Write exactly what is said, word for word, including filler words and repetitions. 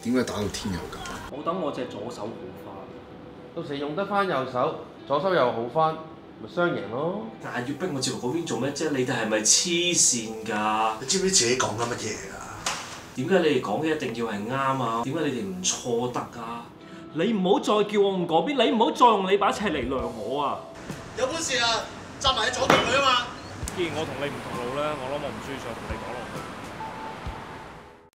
點解打到天又咁？ 我等我隻左手好翻， 到時用得翻右手，左手又好翻，咪雙贏咯。 但係要逼我接落嗰邊做咩啫？你哋係咪黐線㗎？ 你知唔知自己講緊乜嘢啊？ 點解你哋講嘅一定要係啱啊？點解你哋唔錯得啊？ 你唔好再叫我唔嗰邊，你唔好再用你把尺嚟量我啊！ 有本事啊，站埋喺左邊佢啊嘛！ 既然我同你唔同路咧，我諗我唔需要再同你講落去。